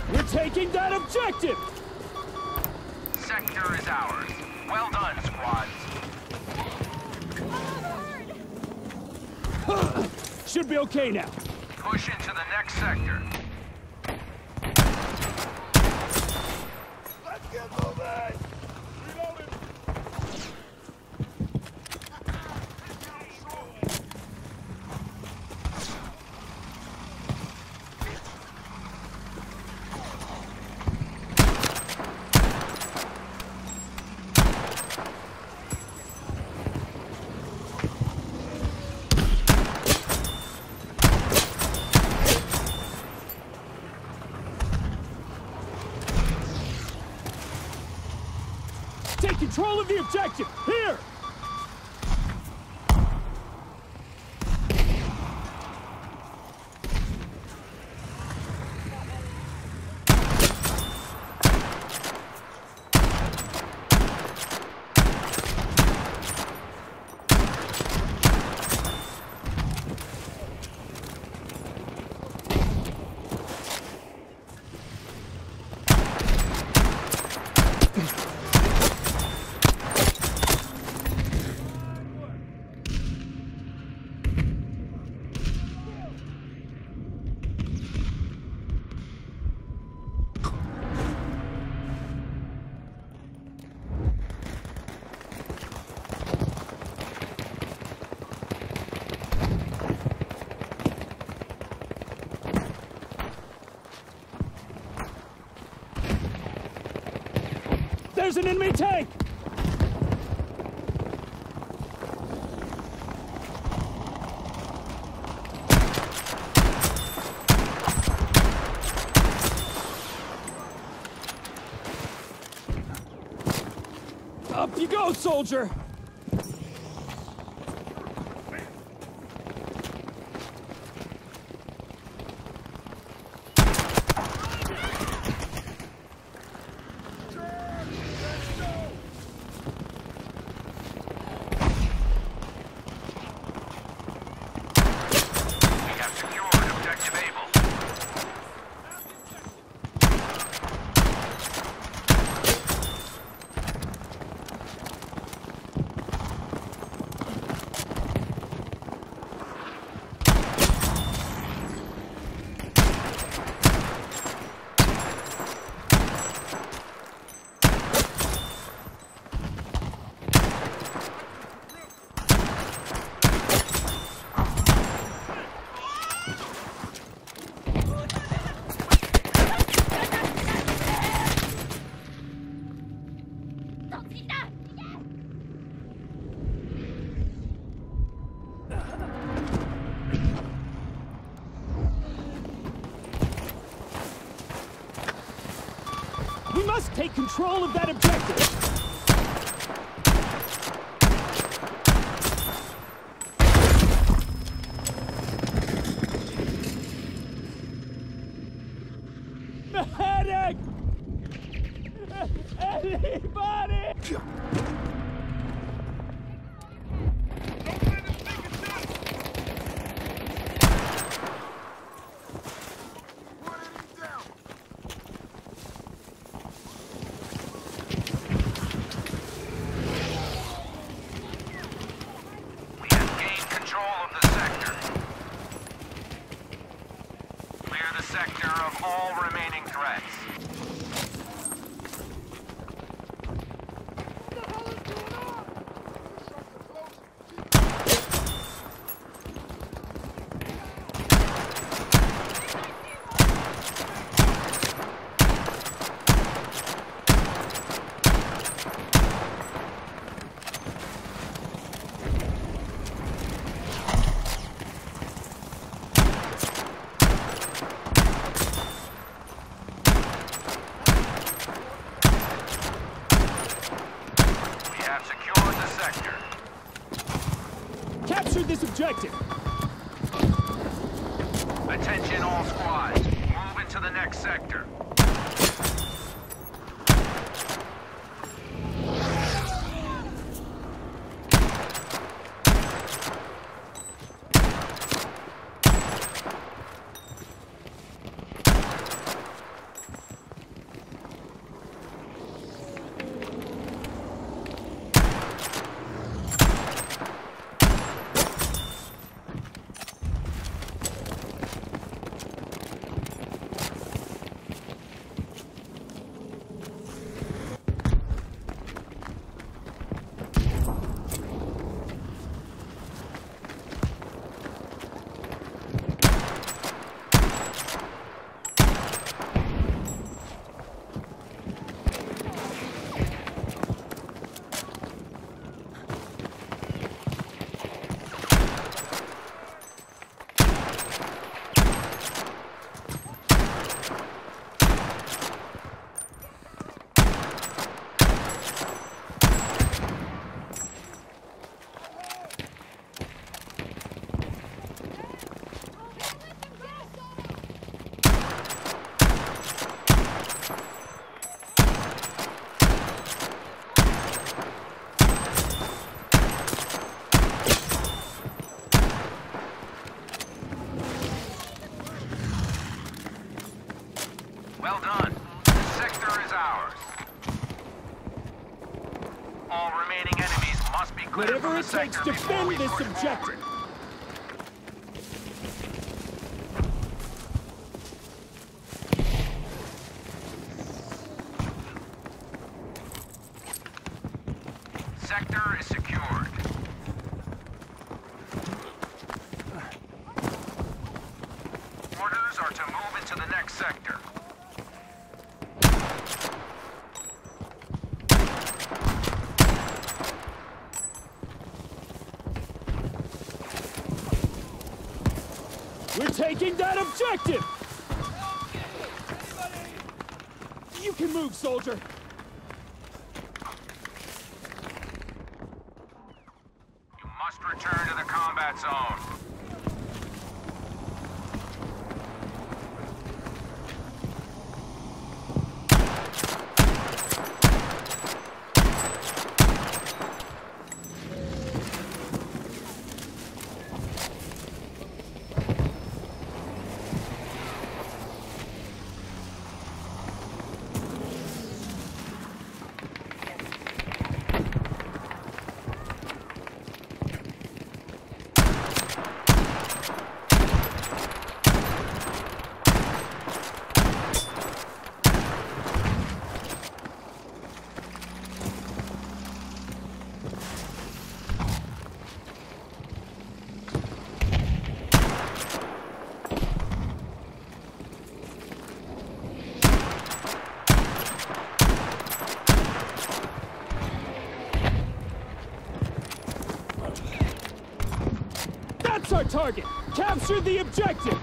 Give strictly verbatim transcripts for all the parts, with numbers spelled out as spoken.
We're taking that objective! Sector is ours. Well done, squads. Should be okay now. Push into the next sector. Let's get moving! Reloading! Take control of the objective! Here! There's an enemy tank! Up you go, soldier! We must take control of that objective! Medic! Anybody! Sector of all remaining threats. Capture this objective! Attention all squads. Move into the next sector. Well done. The sector is ours. All remaining enemies must be cleared Whatever from it the takes, sector before defend we this push objective. forward. Sector is secured. Orders are to move into the next sector. We're taking that objective! You can move, soldier! You must return to the combat zone. That's our target! Capture the objective!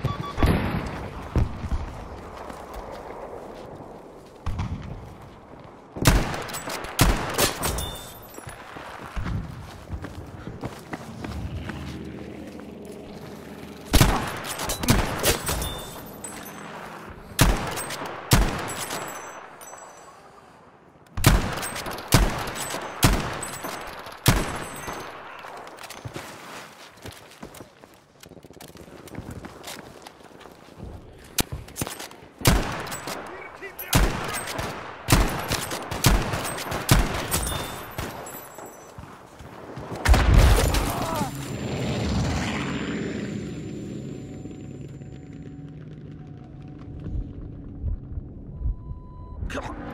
Come on.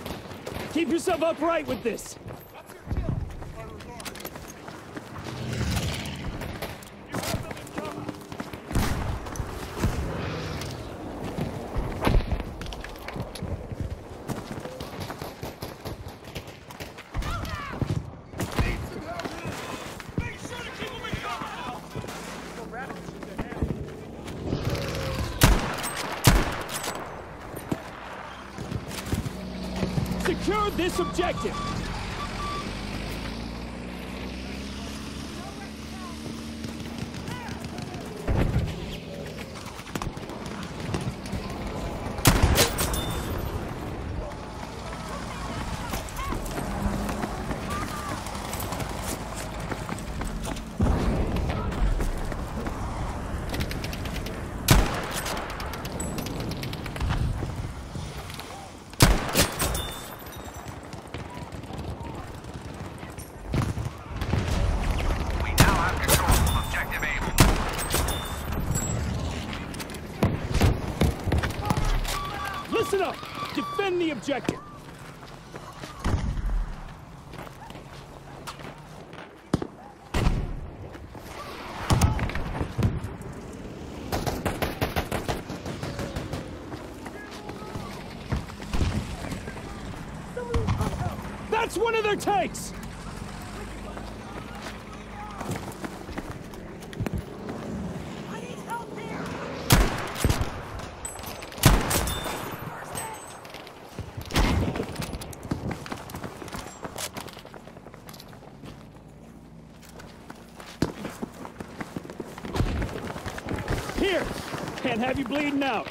Keep yourself upright with this! this objective! Listen up! Defend the objective! That's one of their tanks! Here! Can't have you bleeding out.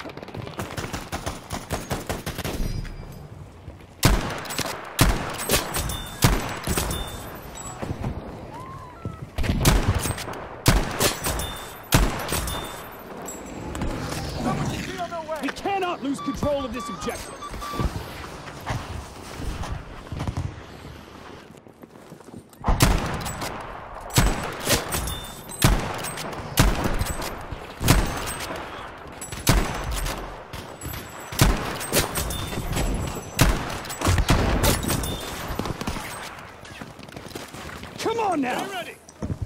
We cannot lose control of this objective. Come on now! Get ready!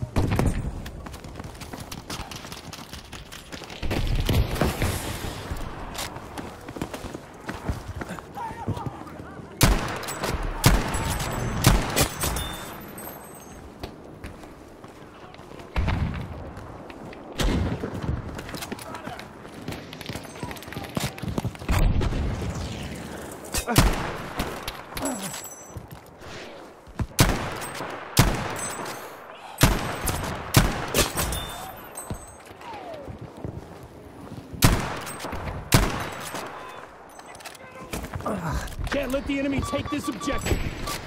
Can't let the enemy take this objective.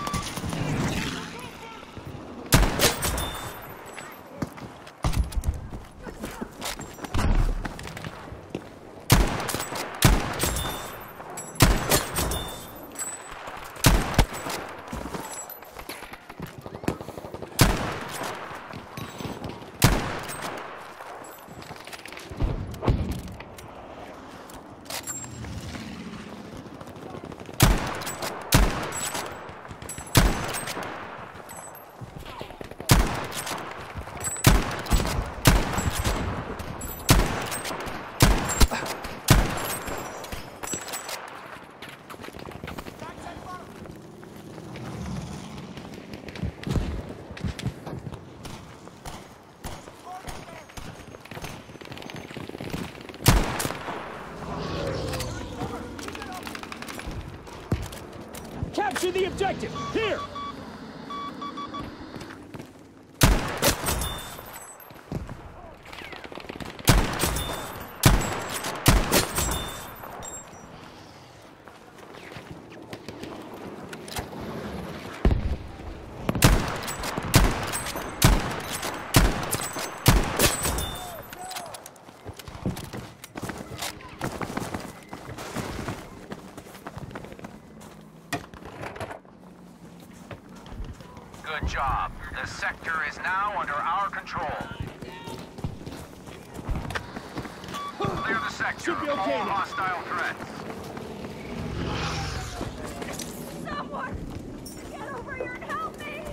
Capture the objective! Here! Good job. The sector is now under our control. Clear the sector Should be of okay all now. hostile threats. Someone! Get over here and help me!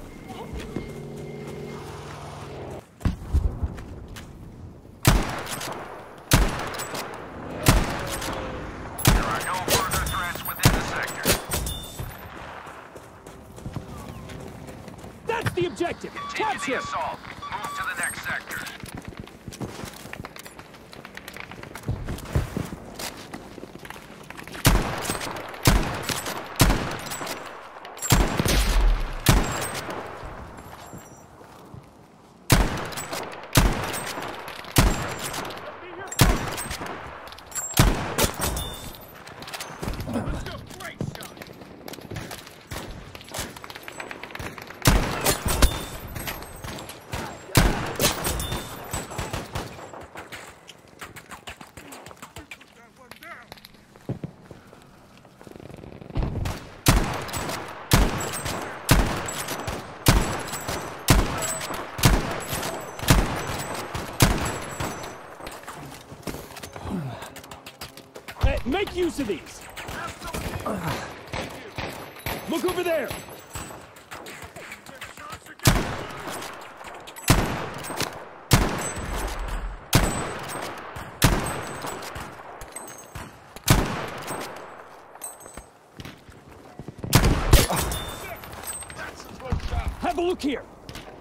There are no further threats within the sector. That's the objective! Continue Capture the it! assault. Move to the next sector. Make use of these. Look over there. Have a look here.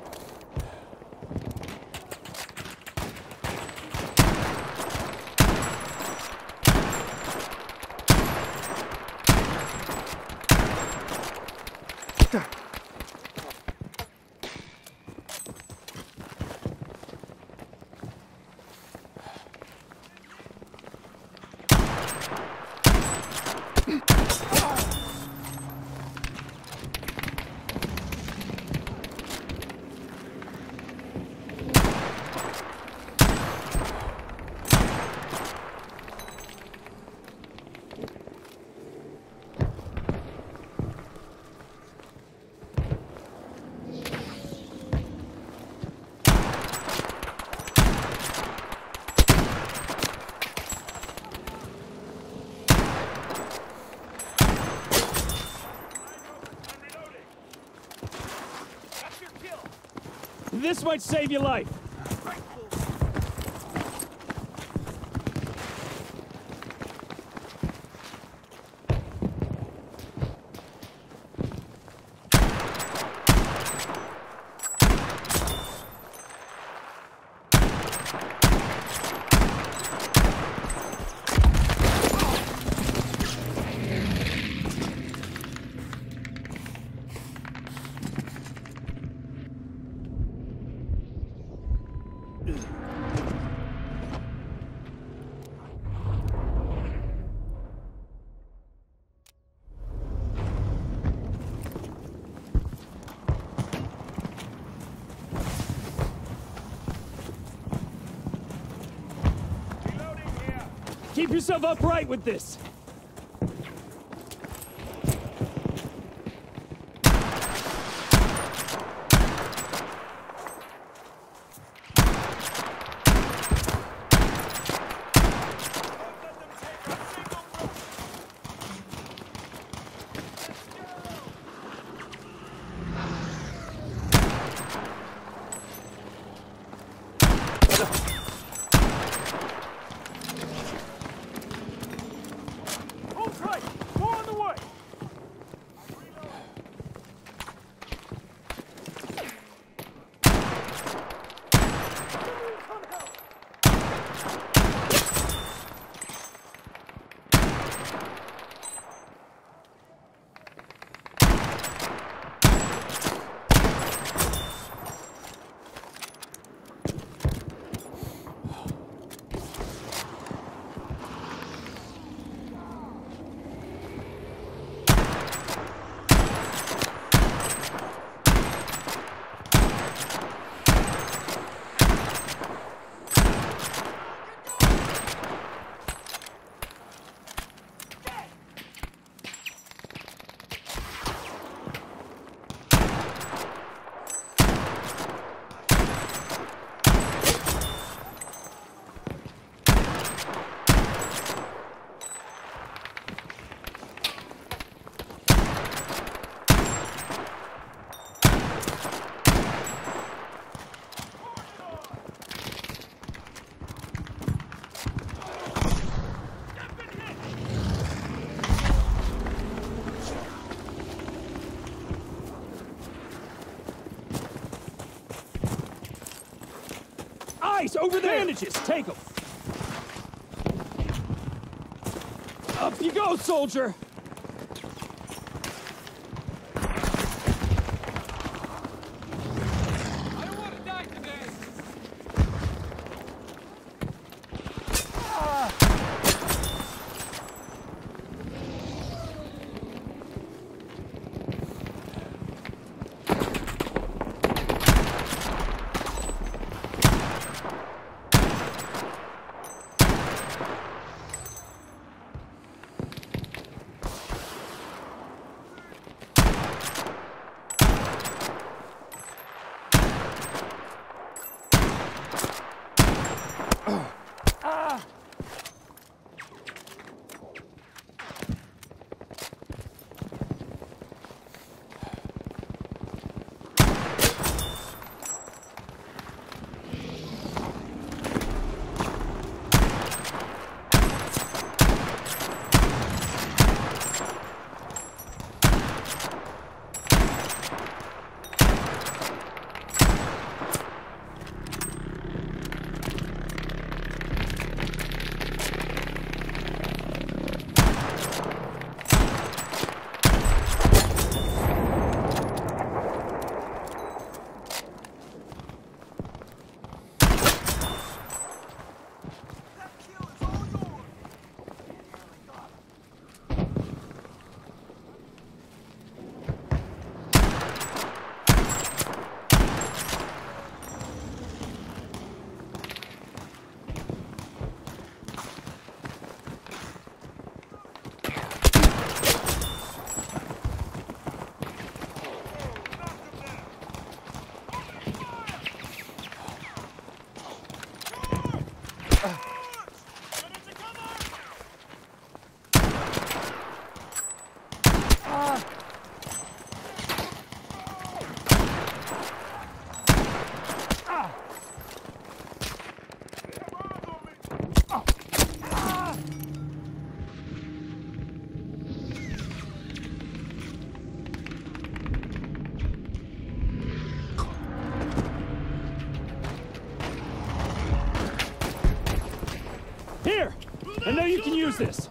This might save your life. Keep yourself upright with this. Nice, over there! Bandages, take them! Up you go, soldier! I don't want to die today! I know you can use this.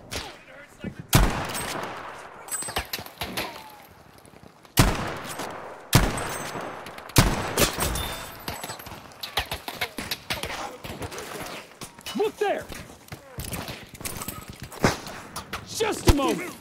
Look there! Just a moment!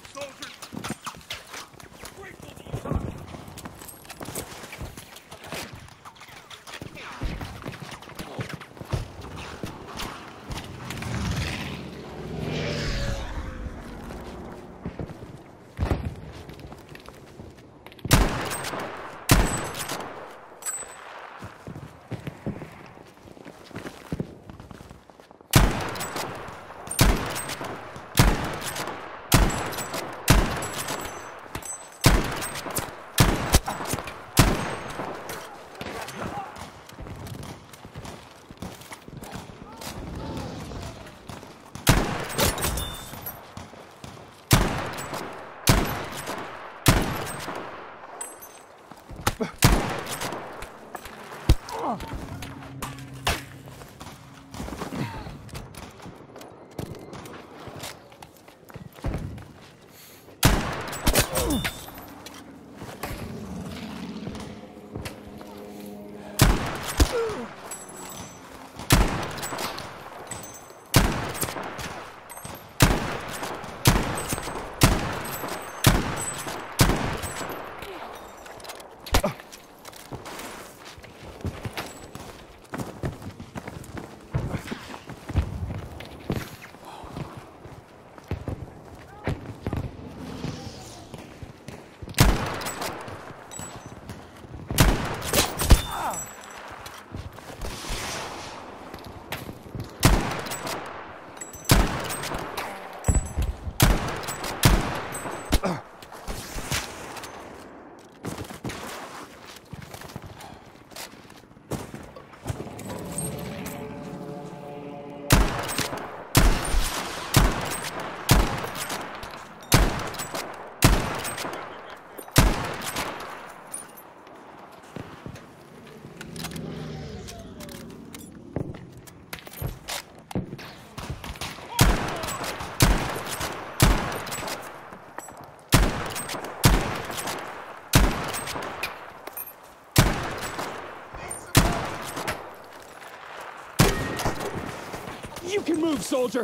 You can move, soldier!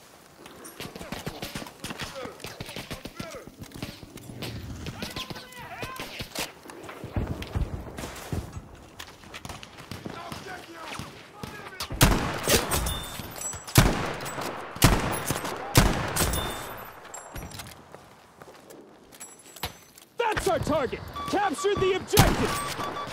That's our target! Capture the objective!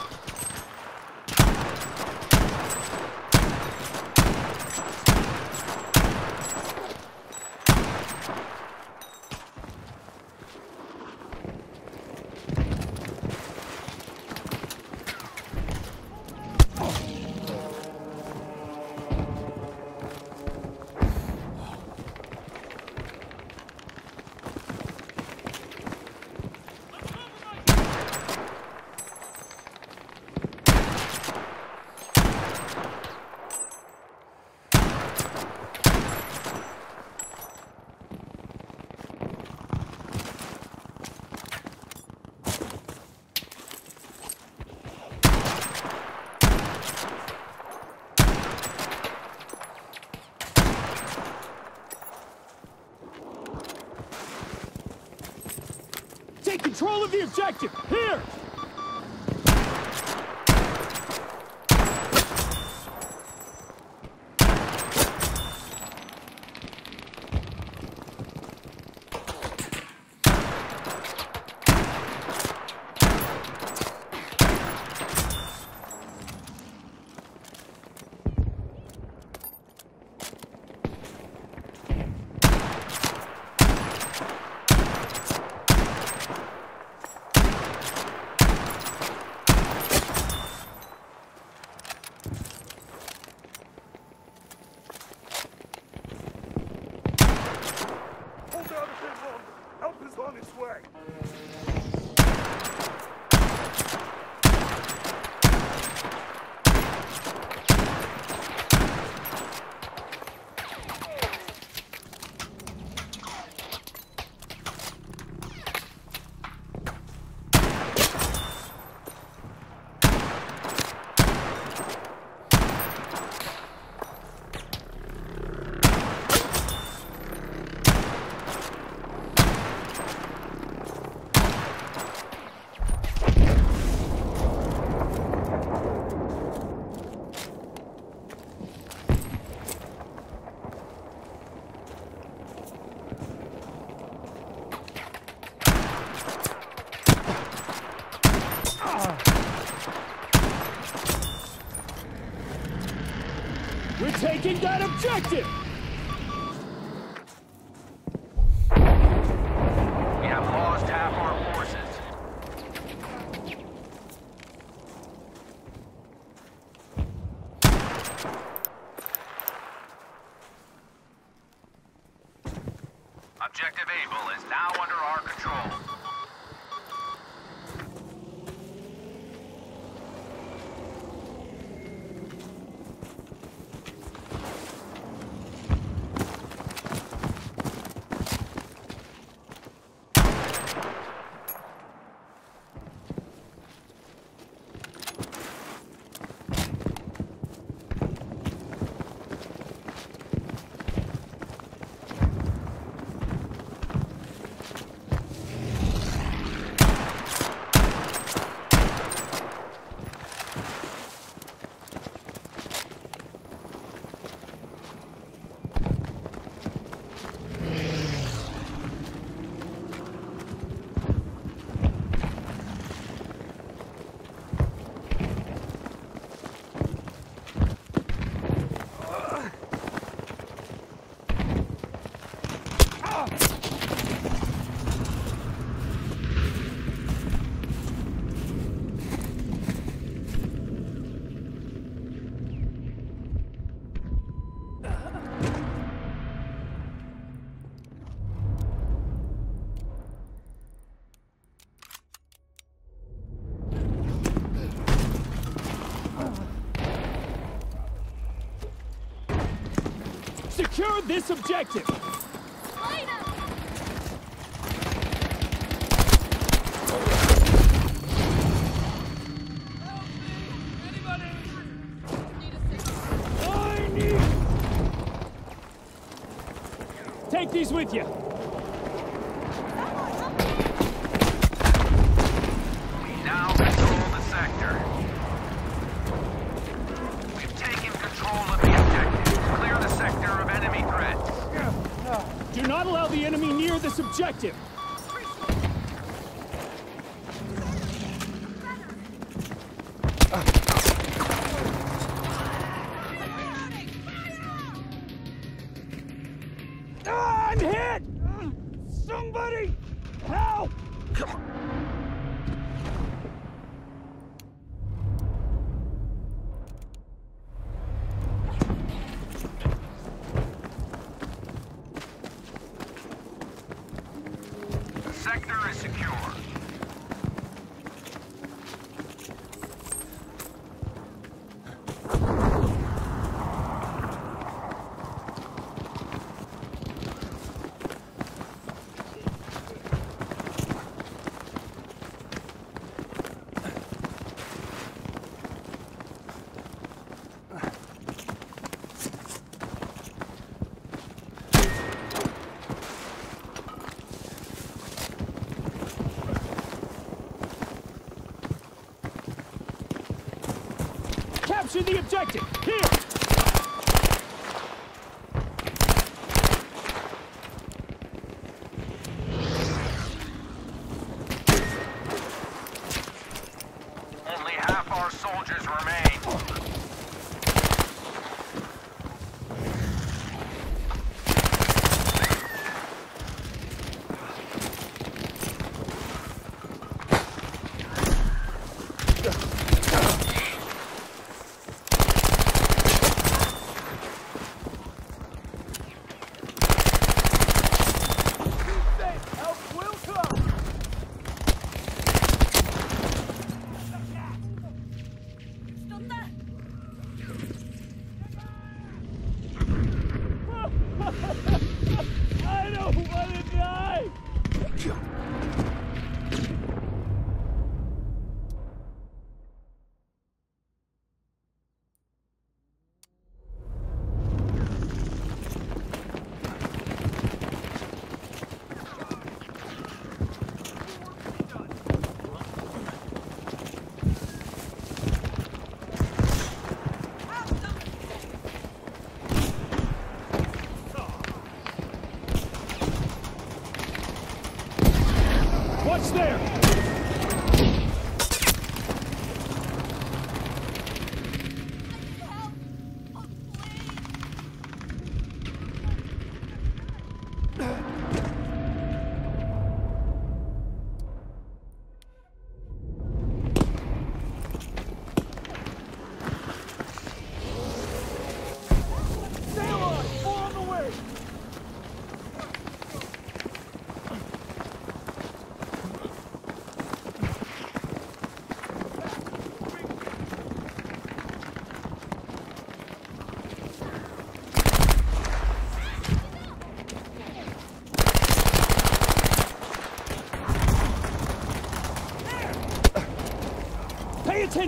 Take control of the objective! Here! We're taking that objective! We have lost half our forces. Objective Able is now under our control. Secure this objective! Light up! Anybody? Need a signal. I need... Take these with you! We now control the sector. We've taken control of the objective. Clear the sector of enemy threats. Do not allow the enemy near this objective! Ah, I'm hit! Somebody! Help! The sector is secure. Capture the objective! Here! Only half our soldiers remain. Help will come! Still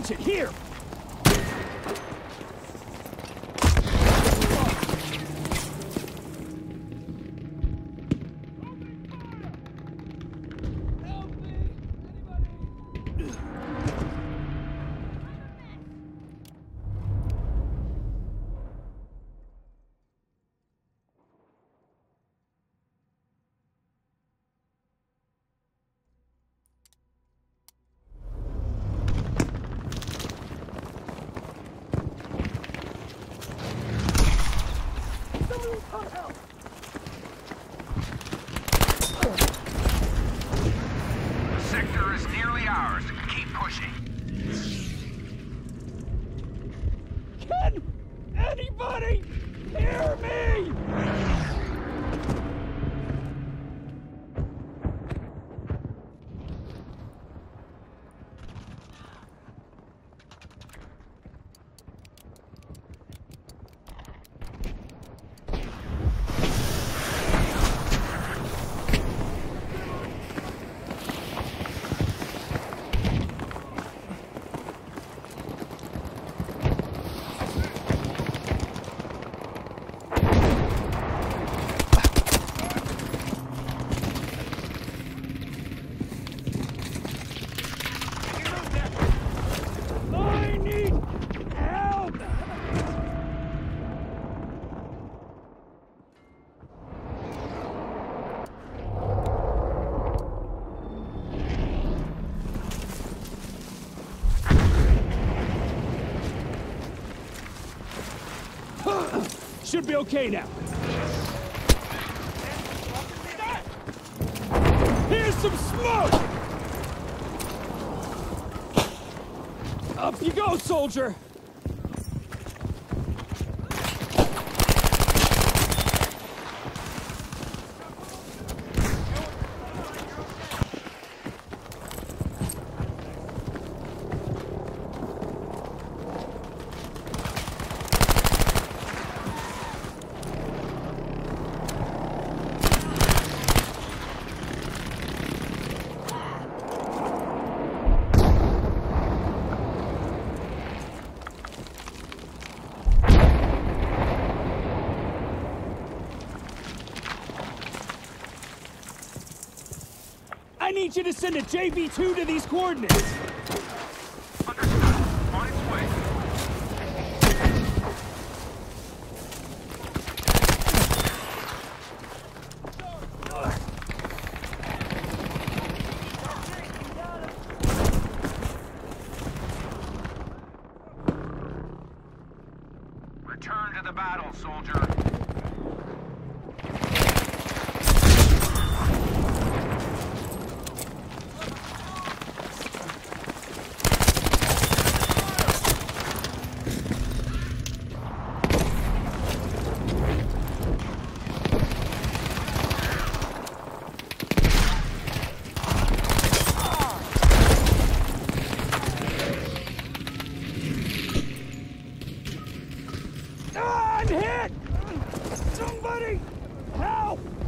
attention! Here! Help me! Anybody? The sector is nearly ours. Keep pushing. Can anybody hear me? I need help! Should be okay now. Here's some smoke! Up you go, soldier! I need you to send a J V two to these coordinates! Understood. On its way. Return to the battle, soldier. Ah, I'm hit! Somebody help!